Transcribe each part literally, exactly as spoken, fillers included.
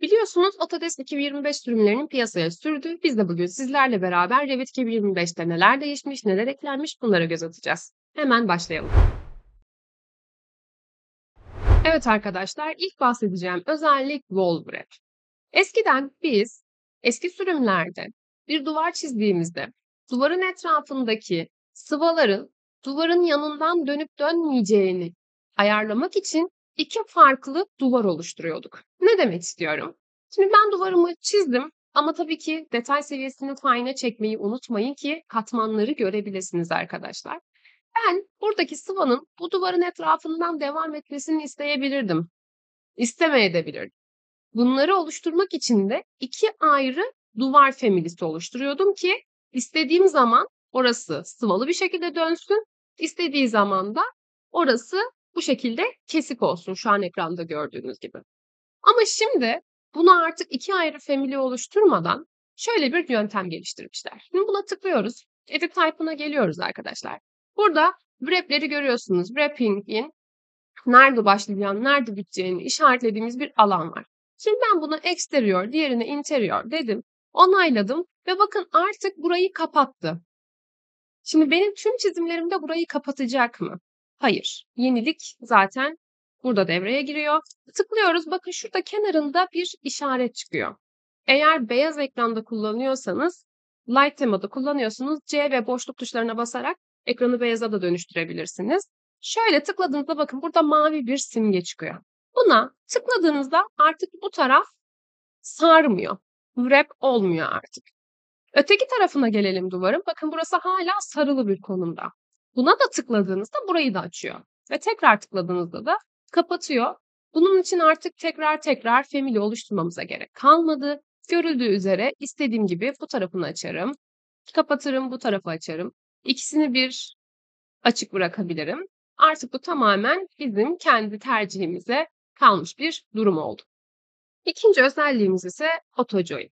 Biliyorsunuz Autodesk iki bin yirmi beş sürümlerinin piyasaya sürdü. Biz de bugün sizlerle beraber Revit iki bin yirmi beşte neler değişmiş, neler eklenmiş bunlara göz atacağız. Hemen başlayalım. Evet arkadaşlar, ilk bahsedeceğim özellik Wall Wrap. Eskiden biz eski sürümlerde bir duvar çizdiğimizde duvarın etrafındaki sıvaların duvarın yanından dönüp dönmeyeceğini ayarlamak için iki farklı duvar oluşturuyorduk. Ne demek istiyorum? Şimdi ben duvarımı çizdim ama tabii ki detay seviyesini fine'a çekmeyi unutmayın ki katmanları görebilirsiniz arkadaşlar. Ben buradaki sıvanın bu duvarın etrafından devam etmesini isteyebilirdim. İstemeyebilirdim. Bunları oluşturmak için de iki ayrı duvar familisi oluşturuyordum ki istediğim zaman orası sıvalı bir şekilde dönsün, istediği zaman da orası bu şekilde kesik olsun şu an ekranda gördüğünüz gibi. Ama şimdi bunu artık iki ayrı family oluşturmadan şöyle bir yöntem geliştirmişler. Şimdi buna tıklıyoruz. Edit type'ına geliyoruz arkadaşlar. Burada wrap'leri görüyorsunuz. Wrapping'in nerede başlayacağını, nerede biteceğini işaretlediğimiz bir alan var. Şimdi ben buna exterior, diğerine interior dedim. Onayladım ve bakın artık burayı kapattı. Şimdi benim tüm çizimlerimde burayı kapatacak mı? Hayır. Yenilik zaten burada devreye giriyor. Tıklıyoruz. Bakın şurada kenarında bir işaret çıkıyor. Eğer beyaz ekranda kullanıyorsanız, light temada kullanıyorsunuz. C ve boşluk tuşlarına basarak ekranı beyaza da dönüştürebilirsiniz. Şöyle tıkladığınızda bakın burada mavi bir simge çıkıyor. Buna tıkladığınızda artık bu taraf sarmıyor. Wrap olmuyor artık. Öteki tarafına gelelim duvarın. Bakın burası hala sarılı bir konumda. Buna da tıkladığınızda burayı da açıyor. Ve tekrar tıkladığınızda da kapatıyor. Bunun için artık tekrar tekrar family oluşturmamıza gerek kalmadı. Görüldüğü üzere istediğim gibi bu tarafını açarım. Kapatırım, bu tarafı açarım. İkisini bir açık bırakabilirim. Artık bu tamamen bizim kendi tercihimize kalmış bir durum oldu. İkinci özelliğimiz ise AutoJoin.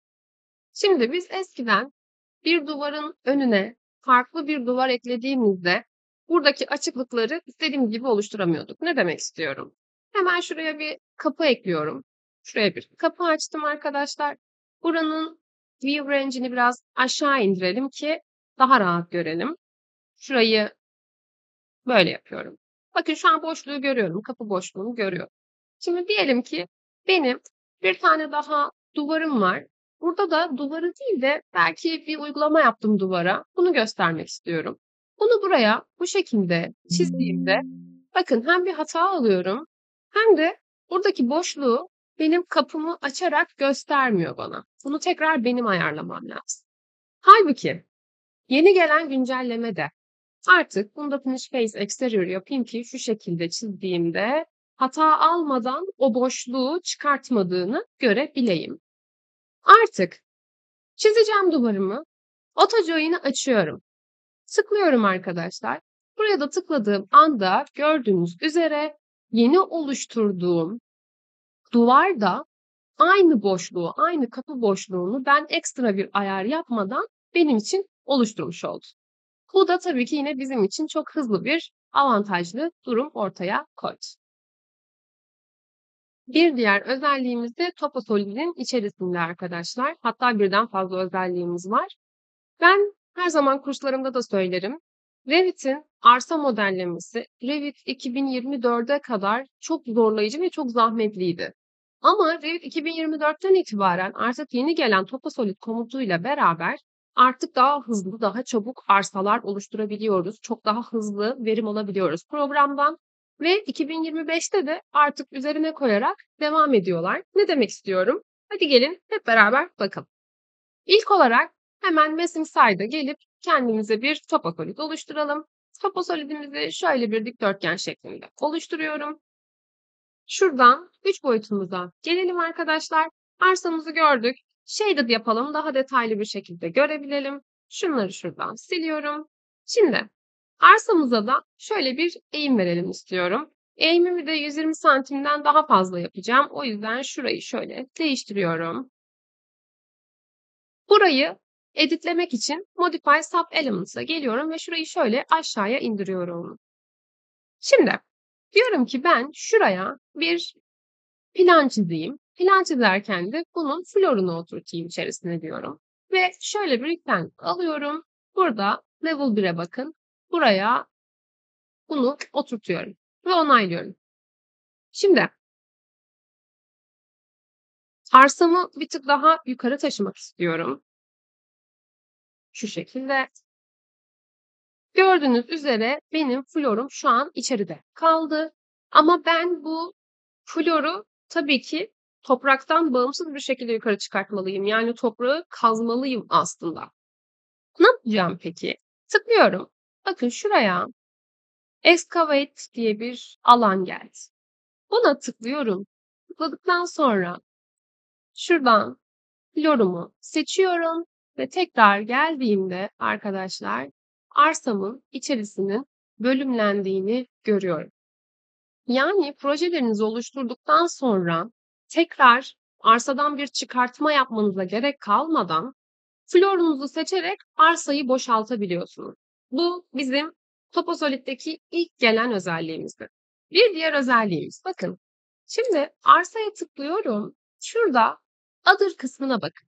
Şimdi biz eskiden bir duvarın önüne farklı bir duvar eklediğimizde buradaki açıklıkları istediğim gibi oluşturamıyorduk. Ne demek istiyorum? Hemen şuraya bir kapı ekliyorum. Şuraya bir kapı açtım arkadaşlar. Buranın view range'ini biraz aşağı indirelim ki daha rahat görelim. Şurayı böyle yapıyorum. Bakın şu an boşluğu görüyorum. Kapı boşluğunu görüyorum. Şimdi diyelim ki benim bir tane daha duvarım var. Burada da duvarı değil de belki bir uygulama yaptım duvara. Bunu göstermek istiyorum. Bunu buraya bu şekilde çizdiğimde bakın hem bir hata alıyorum hem de buradaki boşluğu benim kapımı açarak göstermiyor bana. Bunu tekrar benim ayarlamam lazım. Halbuki yeni gelen güncellemede artık bunda finish face exterior yapayım ki şu şekilde çizdiğimde hata almadan o boşluğu çıkartmadığını görebileyim. Artık çizeceğim duvarımı. AutoJoin'i açıyorum. Tıklıyorum arkadaşlar. Buraya da tıkladığım anda gördüğünüz üzere yeni oluşturduğum duvarda aynı boşluğu, aynı kapı boşluğunu ben ekstra bir ayar yapmadan benim için oluşturmuş oldu. Bu da tabii ki yine bizim için çok hızlı bir avantajlı durum ortaya koydu. Bir diğer özelliğimiz de TopoSolid'in içerisinde arkadaşlar. Hatta birden fazla özelliğimiz var. Ben her zaman kurslarımda da söylerim. Revit'in arsa modellemesi Revit iki bin yirmi dörde kadar çok zorlayıcı ve çok zahmetliydi. Ama Revit iki bin yirmi dörtten itibaren artık yeni gelen TopoSolid komutuyla beraber artık daha hızlı, daha çabuk arsalar oluşturabiliyoruz. Çok daha hızlı verim alabiliyoruz programdan. Ve iki bin yirmi beşte de artık üzerine koyarak devam ediyorlar. Ne demek istiyorum? Hadi gelin hep beraber bakalım. İlk olarak hemen Messing Side'a gelip kendimize bir TopoSolid oluşturalım. TopoSolid'imizi şöyle bir dikdörtgen şeklinde oluşturuyorum. Şuradan üç boyutumuza gelelim arkadaşlar. Arsamızı gördük. Shaded yapalım. Daha detaylı bir şekilde görebilelim. Şunları şuradan siliyorum. Şimdi arsamıza da şöyle bir eğim verelim istiyorum. Eğimimi de yüz yirmi santimden daha fazla yapacağım. O yüzden şurayı şöyle değiştiriyorum. Burayı editlemek için Modify Sub-Elements'a geliyorum ve şurayı şöyle aşağıya indiriyorum. Şimdi diyorum ki ben şuraya bir plan çizeyim. Plan çizerken de bunun florunu oturtayım içerisine diyorum. Ve şöyle bir rectangle alıyorum. Burada level bire bakın. Buraya bunu oturtuyorum ve onaylıyorum. Şimdi arsamı bir tık daha yukarı taşımak istiyorum. Şu şekilde. Gördüğünüz üzere benim florum şu an içeride kaldı. Ama ben bu floru tabii ki topraktan bağımsız bir şekilde yukarı çıkartmalıyım. Yani toprağı kazmalıyım aslında. Ne yapacağım peki? Tıklıyorum. Bakın şuraya excavate diye bir alan geldi. Buna tıklıyorum. Tıkladıktan sonra şuradan florumu seçiyorum ve tekrar geldiğimde arkadaşlar arsamın içerisinin bölümlendiğini görüyorum. Yani projelerinizi oluşturduktan sonra tekrar arsadan bir çıkartma yapmanıza gerek kalmadan florunuzu seçerek arsayı boşaltabiliyorsunuz. Bu bizim Toposolid'deki ilk gelen özelliğimizdi. Bir diğer özelliğimiz bakın. Şimdi arsaya tıklıyorum. Şurada Other kısmına bakın.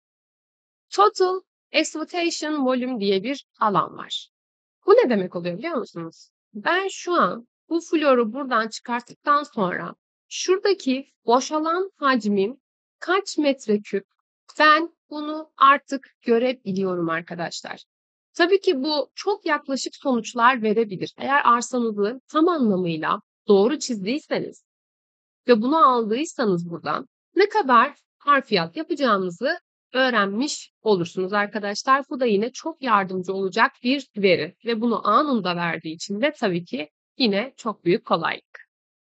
Total Exploitation Volume diye bir alan var. Bu ne demek oluyor biliyor musunuz? Ben şu an bu floru buradan çıkarttıktan sonra şuradaki boşalan hacmim kaç metreküp ben bunu artık görebiliyorum arkadaşlar. Tabii ki bu çok yaklaşık sonuçlar verebilir. Eğer arsanızı tam anlamıyla doğru çizdiyseniz ve bunu aldıysanız buradan ne kadar harfiyat yapacağınızı öğrenmiş olursunuz arkadaşlar. Bu da yine çok yardımcı olacak bir veri ve bunu anında verdiği için de tabii ki yine çok büyük kolaylık.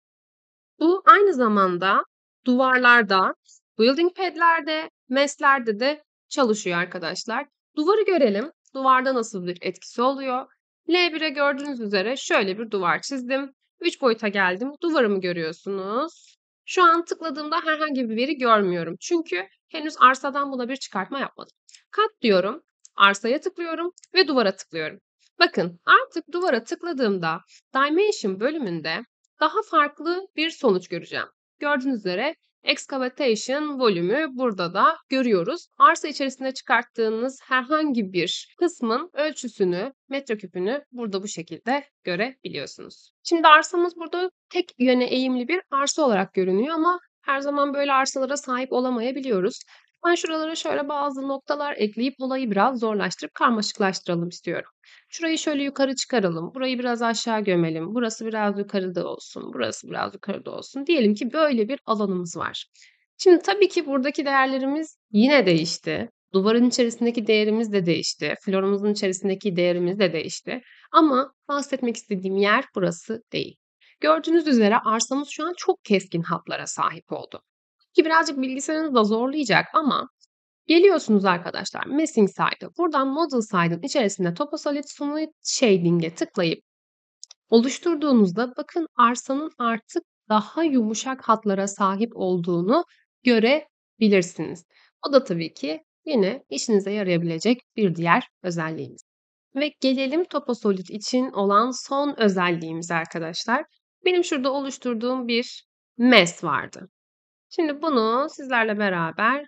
Bu aynı zamanda duvarlarda, building pad'lerde, mes'lerde de çalışıyor arkadaşlar. Duvarı görelim. Duvarda nasıl bir etkisi oluyor? L bire gördüğünüz üzere şöyle bir duvar çizdim. üç boyuta geldim. Duvarımı görüyorsunuz. Şu an tıkladığımda herhangi bir veri görmüyorum. Çünkü henüz arsadan buna bir çıkartma yapmadım. Kat diyorum, arsaya tıklıyorum ve duvara tıklıyorum. Bakın artık duvara tıkladığımda Dimension bölümünde daha farklı bir sonuç göreceğim. Gördüğünüz üzere excavation volümü burada da görüyoruz. Arsa içerisinde çıkarttığınız herhangi bir kısmın ölçüsünü, metreküpünü burada bu şekilde görebiliyorsunuz. Şimdi arsamız burada tek yöne eğimli bir arsa olarak görünüyor ama her zaman böyle arsalara sahip olamayabiliyoruz. Ben şuralara şöyle bazı noktalar ekleyip olayı biraz zorlaştırıp karmaşıklaştıralım istiyorum. Şurayı şöyle yukarı çıkaralım. Burayı biraz aşağı gömelim. Burası biraz yukarıda olsun. Burası biraz yukarıda olsun. Diyelim ki böyle bir alanımız var. Şimdi tabii ki buradaki değerlerimiz yine değişti. Duvarın içerisindeki değerimiz de değişti. Florumuzun içerisindeki değerimiz de değişti. Ama bahsetmek istediğim yer burası değil. Gördüğünüz üzere arsamız şu an çok keskin hatlara sahip oldu. Ki birazcık bilgisayarınızı da zorlayacak ama geliyorsunuz arkadaşlar Meshing Side'a. Buradan Model Side'ın içerisinde Toposolid Smooth Shading'e tıklayıp oluşturduğunuzda bakın arsanın artık daha yumuşak hatlara sahip olduğunu görebilirsiniz. O da tabii ki yine işinize yarayabilecek bir diğer özelliğimiz. Ve gelelim Toposolid için olan son özelliğimiz arkadaşlar. Benim şurada oluşturduğum bir mesh vardı. Şimdi bunu sizlerle beraber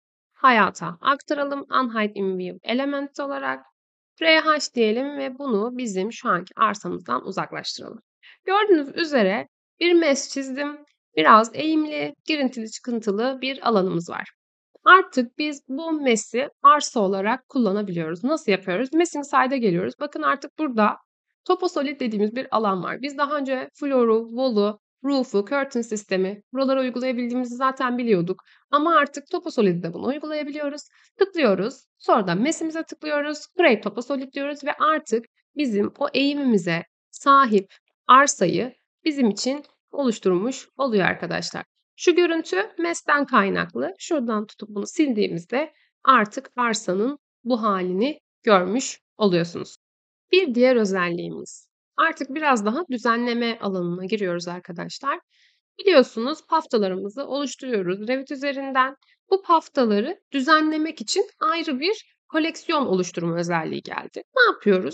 hayata aktaralım. Unhide in View Element olarak R H diyelim ve bunu bizim şu anki arsamızdan uzaklaştıralım. Gördüğünüz üzere bir mesh çizdim. Biraz eğimli, girintili çıkıntılı bir alanımız var. Artık biz bu mesh'i arsa olarak kullanabiliyoruz. Nasıl yapıyoruz? Meshing Side'a geliyoruz. Bakın artık burada Toposolid dediğimiz bir alan var. Biz daha önce floor'u, wall'u, roof'u, curtain sistemi buralara uygulayabildiğimizi zaten biliyorduk. Ama artık Toposolid'de bunu uygulayabiliyoruz. Tıklıyoruz. Sonra da mesh'imize tıklıyoruz. Create Toposolid diyoruz ve artık bizim o eğimimize sahip arsayı bizim için oluşturmuş oluyor arkadaşlar. Şu görüntü mesh'ten kaynaklı. Şuradan tutup bunu sildiğimizde artık arsanın bu halini görmüş oluyorsunuz. Bir diğer özelliğimiz. Artık biraz daha düzenleme alanına giriyoruz arkadaşlar. Biliyorsunuz paftalarımızı oluşturuyoruz Revit üzerinden. Bu paftaları düzenlemek için ayrı bir koleksiyon oluşturma özelliği geldi. Ne yapıyoruz?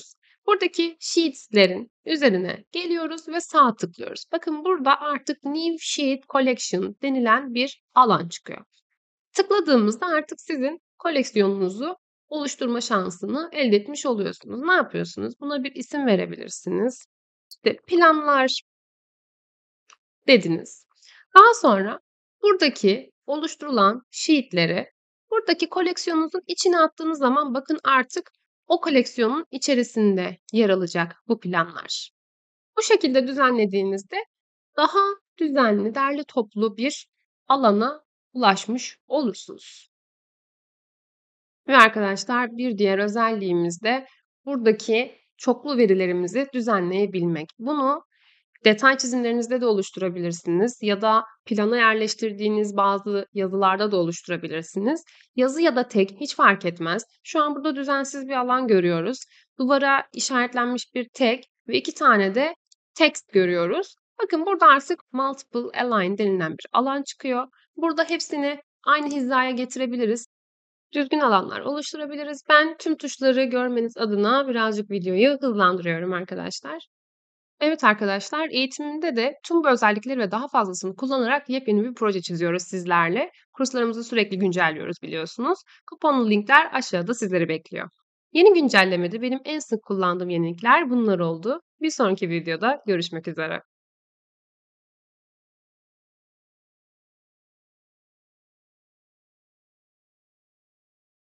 Buradaki sheets'lerin üzerine geliyoruz ve sağ tıklıyoruz. Bakın burada artık New Sheet Collection denilen bir alan çıkıyor. Tıkladığımızda artık sizin koleksiyonunuzu oluşturma şansını elde etmiş oluyorsunuz. Ne yapıyorsunuz? Buna bir isim verebilirsiniz. İşte planlar dediniz. Daha sonra buradaki oluşturulan sheet'leri buradaki koleksiyonunuzun içine attığınız zaman bakın artık o koleksiyonun içerisinde yer alacak bu planlar. Bu şekilde düzenlediğinizde daha düzenli, derli toplu bir alana ulaşmış olursunuz. Ve arkadaşlar bir diğer özelliğimiz de buradaki çoklu verilerimizi düzenleyebilmek. Bunu detay çizimlerinizde de oluşturabilirsiniz ya da plana yerleştirdiğiniz bazı yazılarda da oluşturabilirsiniz. Yazı ya da tek hiç fark etmez. Şu an burada düzensiz bir alan görüyoruz. Duvara işaretlenmiş bir tek ve iki tane de text görüyoruz. Bakın burada artık multiple align denilen bir alan çıkıyor. Burada hepsini aynı hizaya getirebiliriz. Düzgün alanlar oluşturabiliriz. Ben tüm tuşları görmeniz adına birazcık videoyu hızlandırıyorum arkadaşlar. Evet arkadaşlar, eğitimimde de tüm bu özellikleri ve daha fazlasını kullanarak yepyeni bir proje çiziyoruz sizlerle. Kurslarımızı sürekli güncelliyoruz biliyorsunuz. Kuponlu linkler aşağıda sizleri bekliyor. Yeni güncellemede benim en sık kullandığım yenilikler bunlar oldu. Bir sonraki videoda görüşmek üzere.